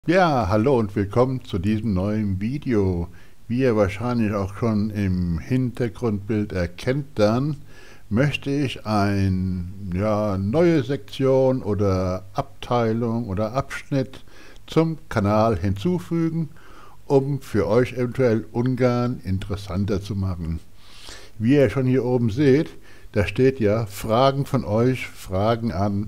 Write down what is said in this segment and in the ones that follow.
Ja, hallo und willkommen zu diesem neuen Video. Wie ihr wahrscheinlich auch schon im Hintergrundbild erkennt, dann möchte ich eine neue Sektion oder Abteilung oder Abschnitt zum Kanal hinzufügen, um für euch eventuell Ungarn interessanter zu machen. Wie ihr schon hier oben seht, da steht ja Fragen von euch, Fragen an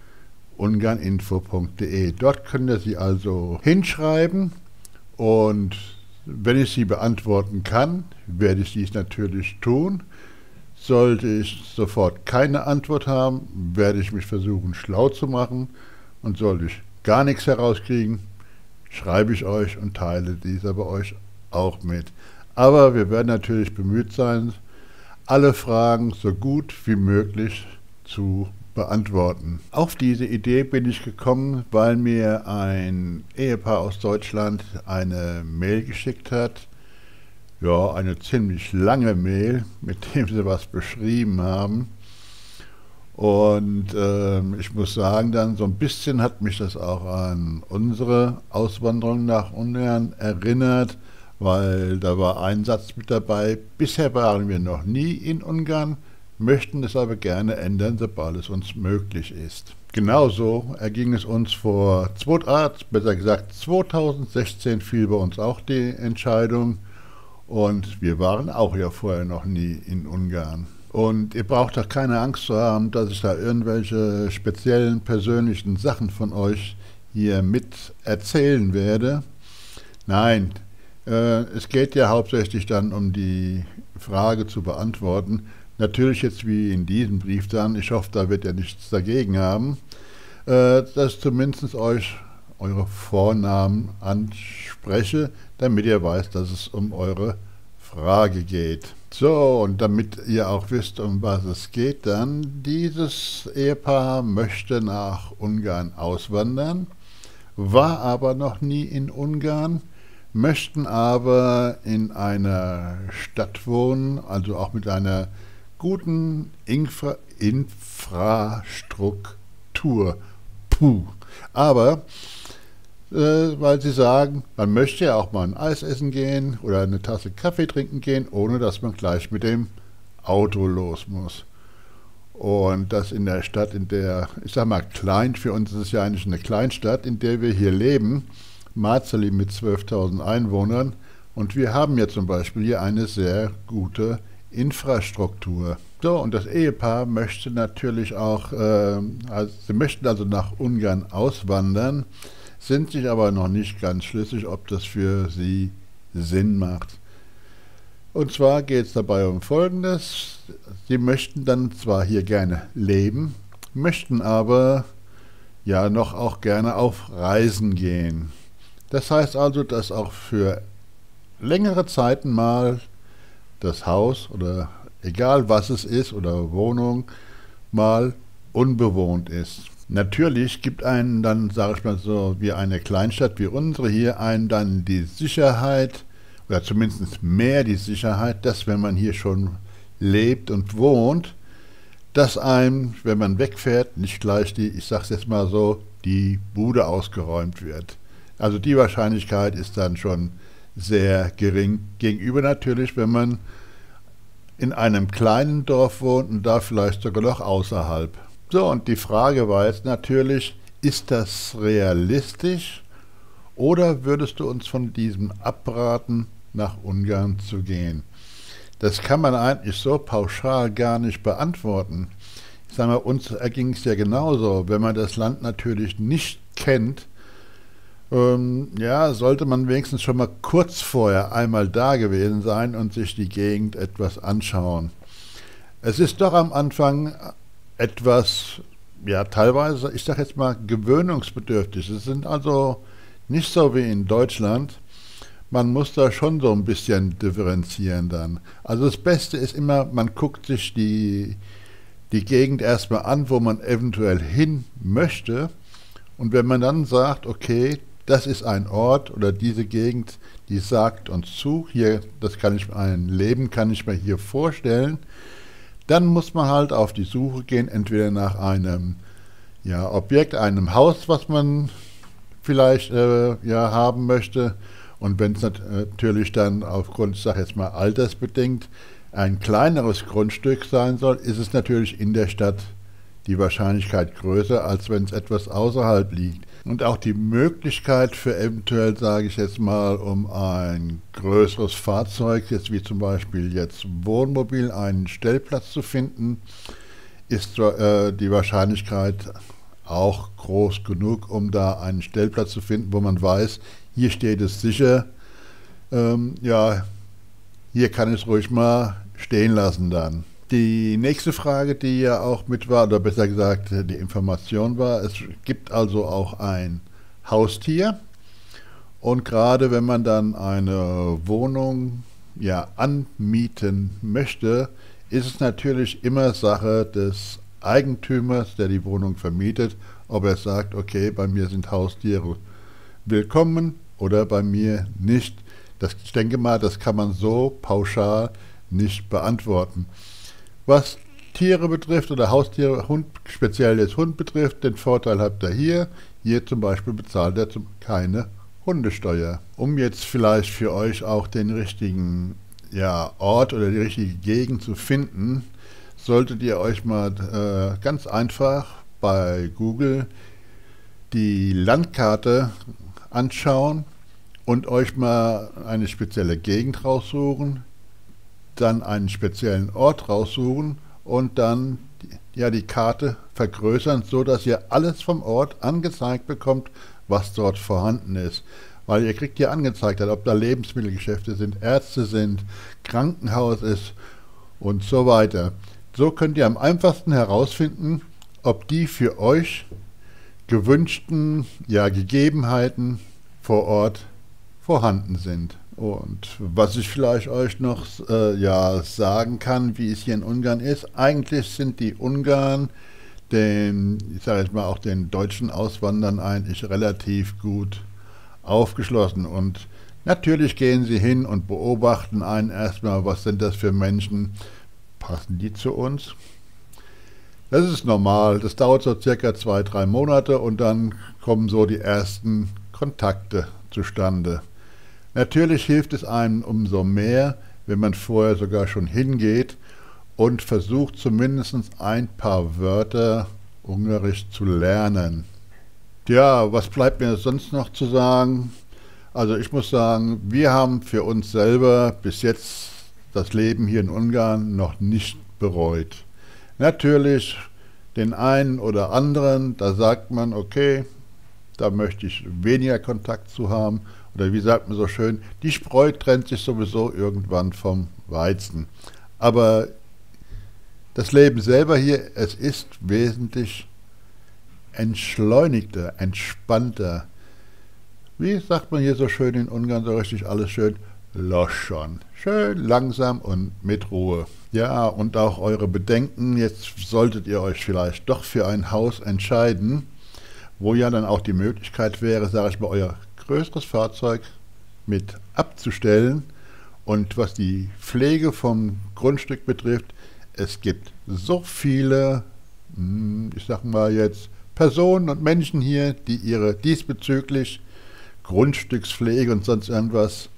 ungarninfo.de. Dort könnt ihr sie also hinschreiben und wenn ich sie beantworten kann, werde ich dies natürlich tun. Sollte ich sofort keine Antwort haben, werde ich mich versuchen schlau zu machen und sollte ich gar nichts herauskriegen, schreibe ich euch und teile dies aber euch auch mit. Aber wir werden natürlich bemüht sein, alle Fragen so gut wie möglich zu beantworten. Auf diese Idee bin ich gekommen, weil mir ein Ehepaar aus Deutschland eine Mail geschickt hat. Ja, eine ziemlich lange Mail, mit dem sie was beschrieben haben. Und ich muss sagen, dann so ein bisschen hat mich das auch an unsere Auswanderung nach Ungarn erinnert, weil da war ein Satz mit dabei: Bisher waren wir noch nie in Ungarn, möchten es aber gerne ändern, sobald es uns möglich ist. Genauso erging es uns besser gesagt 2016 fiel bei uns auch die Entscheidung und wir waren auch ja vorher noch nie in Ungarn. Und ihr braucht doch keine Angst zu haben, dass ich da irgendwelche speziellen persönlichen Sachen von euch hier mit erzählen werde. Nein, es geht ja hauptsächlich dann um die Frage zu beantworten. Natürlich jetzt wie in diesem Brief dann, ich hoffe, da wird ihr nichts dagegen haben, dass ich zumindest euch eure Vornamen anspreche, damit ihr weißt, dass es um eure Frage geht. So, und damit ihr auch wisst, um was es geht, dann, dieses Ehepaar möchte nach Ungarn auswandern, war aber noch nie in Ungarn, möchten aber in einer Stadt wohnen, also auch mit einer guten Infrastruktur. Aber weil sie sagen, man möchte ja auch mal ein Eis essen gehen oder eine Tasse Kaffee trinken gehen, ohne dass man gleich mit dem Auto los muss. Und das in der Stadt, in der, ich sag mal klein, für uns ist es ja eigentlich eine Kleinstadt, in der wir hier leben, Márzeli mit 12.000 Einwohnern, und wir haben ja zum Beispiel hier eine sehr gute Infrastruktur. So, und das Ehepaar möchte natürlich auch, sie möchten also nach Ungarn auswandern, sind sich aber noch nicht ganz schlüssig, ob das für sie Sinn macht. Und zwar geht es dabei um Folgendes: Sie möchten dann zwar hier gerne leben, möchten aber ja noch auch gerne auf Reisen gehen. Das heißt also, dass auch für längere Zeiten mal das Haus oder egal was es ist oder Wohnung mal unbewohnt ist. Natürlich gibt einen dann, sage ich mal so, wie eine Kleinstadt wie unsere hier, einen dann die Sicherheit oder zumindest mehr die Sicherheit, dass wenn man hier schon lebt und wohnt, dass einem, wenn man wegfährt, nicht gleich die, ich sag's jetzt mal so, die Bude ausgeräumt wird. Also die Wahrscheinlichkeit ist dann schon sehr gering gegenüber natürlich, wenn man in einem kleinen Dorf wohnt und da vielleicht sogar noch außerhalb. So, und die Frage war jetzt natürlich, ist das realistisch oder würdest du uns von diesem abraten, nach Ungarn zu gehen? Das kann man eigentlich so pauschal gar nicht beantworten. Ich sage mal, uns erging es ja genauso. Wenn man das Land natürlich nicht kennt, sollte man wenigstens schon mal kurz vorher einmal da gewesen sein und sich die Gegend etwas anschauen. Es ist doch am Anfang etwas, ja teilweise, ich sage jetzt mal, gewöhnungsbedürftig. Es sind also nicht so wie in Deutschland. Man muss da schon so ein bisschen differenzieren dann. Also das Beste ist immer, man guckt sich die Gegend erstmal an, wo man eventuell hin möchte. Und wenn man dann sagt, okay, das ist ein Ort oder diese Gegend, die sagt uns zu, hier, ein Leben kann ich mir hier vorstellen, dann muss man halt auf die Suche gehen, entweder nach einem Objekt, einem Haus, was man vielleicht ja, haben möchte. Und wenn es natürlich dann aufgrund, ich sage jetzt mal altersbedingt, ein kleineres Grundstück sein soll, ist es natürlich in der Stadt die Wahrscheinlichkeit größer, als wenn es etwas außerhalb liegt. Und auch die Möglichkeit für eventuell, sage ich jetzt mal, um ein größeres Fahrzeug, jetzt wie zum Beispiel jetzt Wohnmobil, einen Stellplatz zu finden, ist die Wahrscheinlichkeit auch groß genug, um da einen Stellplatz zu finden, wo man weiß, hier steht es sicher, ja, hier kann ich es ruhig mal stehen lassen dann. Die nächste Frage, die ja auch mit war, oder besser gesagt die Information war, es gibt also auch ein Haustier und gerade wenn man dann eine Wohnung ja anmieten möchte, ist es natürlich immer Sache des Eigentümers, der die Wohnung vermietet, ob er sagt, okay, bei mir sind Haustiere willkommen oder bei mir nicht. Ich denke mal, das kann man so pauschal nicht beantworten. Was Tiere betrifft oder Haustiere, Hund, speziell jetzt Hund betrifft, den Vorteil habt ihr hier. Hier zum Beispiel bezahlt er keine Hundesteuer. Um jetzt vielleicht für euch auch den richtigen Ort oder die richtige Gegend zu finden, solltet ihr euch mal ganz einfach bei Google die Landkarte anschauen und euch mal eine spezielle Gegend raussuchen, dann einen speziellen Ort raussuchen und dann die Karte vergrößern, so dass ihr alles vom Ort angezeigt bekommt, was dort vorhanden ist. Weil ihr kriegt ja angezeigt, ob da Lebensmittelgeschäfte sind, Ärzte sind, Krankenhaus ist und so weiter. So könnt ihr am einfachsten herausfinden, ob die für euch gewünschten Gegebenheiten vor Ort vorhanden sind. Und was ich vielleicht euch noch sagen kann, wie es hier in Ungarn ist, eigentlich sind die Ungarn ich sage jetzt mal auch den deutschen Auswandern eigentlich relativ gut aufgeschlossen. Und natürlich gehen sie hin und beobachten einen erstmal, was sind das für Menschen, passen die zu uns? Das ist normal, das dauert so circa 2-3 Monate und dann kommen so die ersten Kontakte zustande. Natürlich hilft es einem umso mehr, wenn man vorher sogar schon hingeht und versucht zumindest ein paar Wörter Ungarisch zu lernen. Ja, was bleibt mir sonst noch zu sagen? Also ich muss sagen, wir haben für uns selber bis jetzt das Leben hier in Ungarn noch nicht bereut. Natürlich den einen oder anderen, da sagt man, okay, da möchte ich weniger Kontakt zu haben. Oder wie sagt man so schön, die Spreu trennt sich sowieso irgendwann vom Weizen. Aber das Leben selber hier, es ist wesentlich entschleunigter, entspannter. Wie sagt man hier so schön in Ungarn, so richtig alles schön loschon. Schön langsam und mit Ruhe. Ja, und auch eure Bedenken, jetzt solltet ihr euch vielleicht doch für ein Haus entscheiden, wo ja dann auch die Möglichkeit wäre, sage ich mal, euer größeres Fahrzeug mit abzustellen. Und was die Pflege vom Grundstück betrifft, es gibt so viele, ich sag mal jetzt, Personen und Menschen hier, die ihre diesbezüglich Grundstückspflege und sonst irgendwas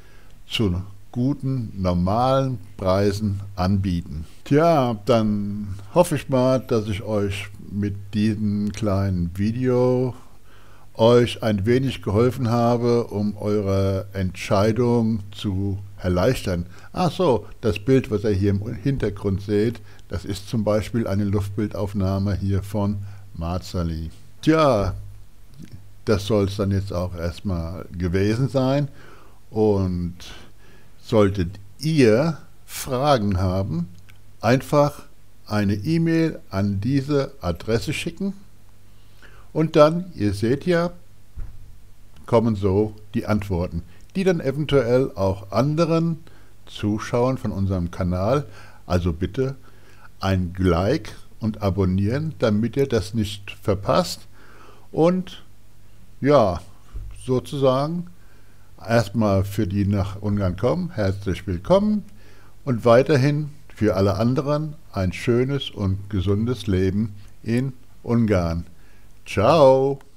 zu guten, normalen Preisen anbieten. Tja, dann hoffe ich mal, dass ich euch mit diesem kleinen Video euch ein wenig geholfen habe, um eure Entscheidung zu erleichtern. Ach so, das Bild, was ihr hier im Hintergrund seht, das ist zum Beispiel eine Luftbildaufnahme hier von Márzali. Tja, das soll es dann jetzt auch erstmal gewesen sein. Und solltet ihr Fragen haben, einfach eine E-Mail an diese Adresse schicken. Und dann, ihr seht ja, kommen so die Antworten, die dann eventuell auch anderen Zuschauern von unserem Kanal, also bitte ein Like und abonnieren, damit ihr das nicht verpasst. Und ja, sozusagen erstmal für die nach Ungarn kommen, herzlich willkommen und weiterhin für alle anderen ein schönes und gesundes Leben in Ungarn. Ciao!